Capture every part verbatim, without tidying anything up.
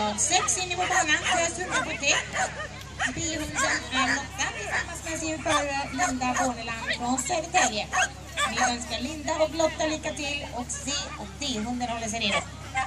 sex inne på banan för Hundapotek. B-hunden är Lotta tillsammans med sin förare Linda Borneland från Södertälje. Vi önskar Linda och Lotta lycka till och C och D-hunden håller sig redo.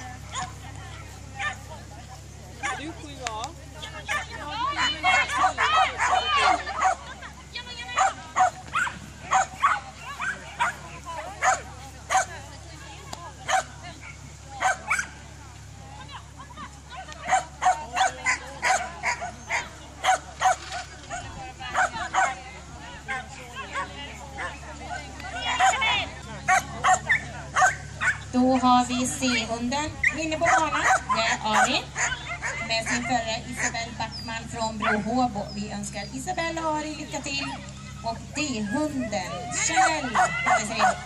Då har vi C-hunden inne på banan. Det är Ari med sin förare Isabel Backman från Brohåbo. Vi önskar Isabel och Ari lycka till. Och D-hunden Chanel håller sig redo.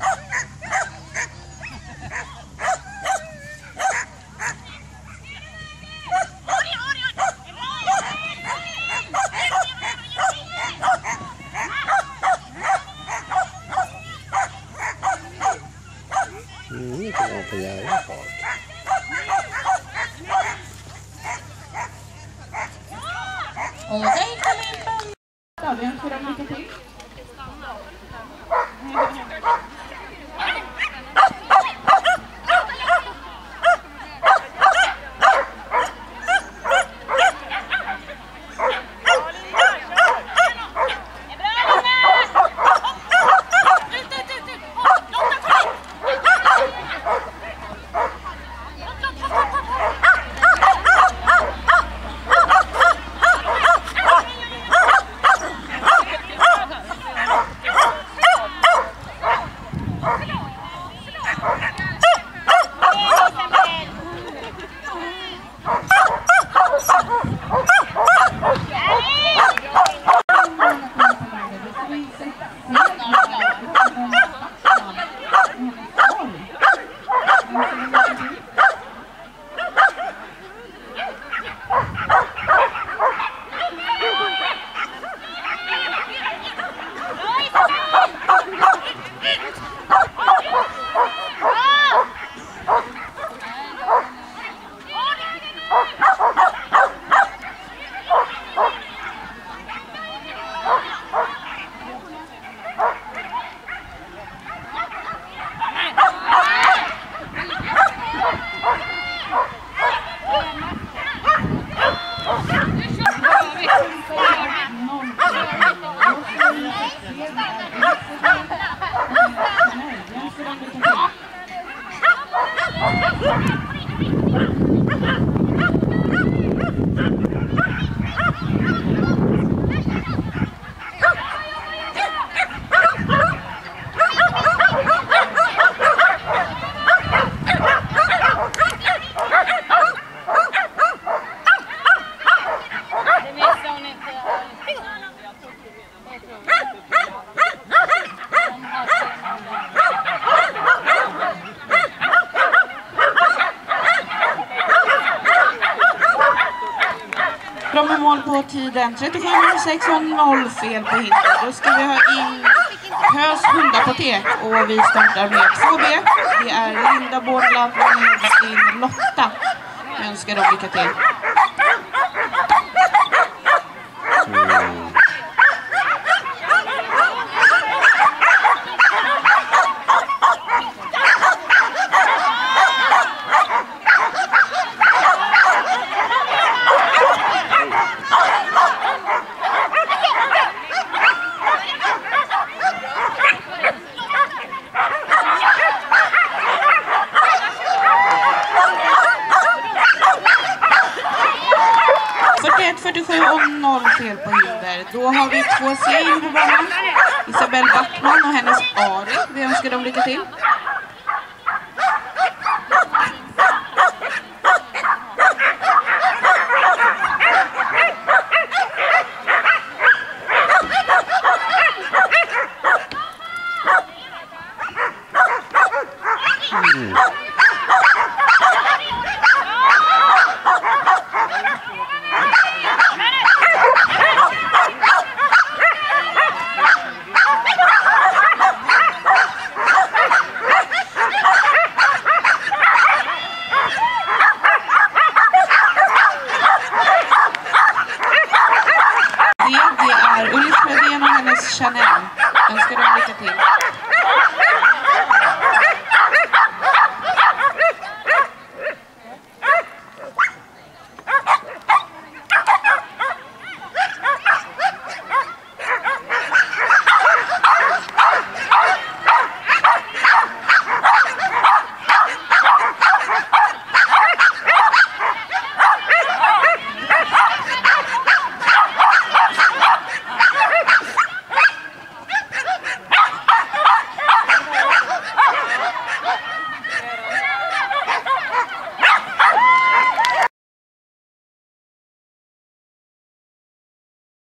Mm, det kan vara på jävla fart. Och där kommer en band. Ja, vi önskar dem lycka till. Kommer mål på tiden trettiofem sex noll fel på hinder. Då ska vi ha in Hös Hundapotek och vi startar med två B. Det är Linda Borneland med sin Lotta. Jag önskar dem lycka till. Mm. fyrtiosju och noll fel på hinder. Då har vi två C in på banan. Isabel Backman och hennes Ari. Vi önskar dem lycka till.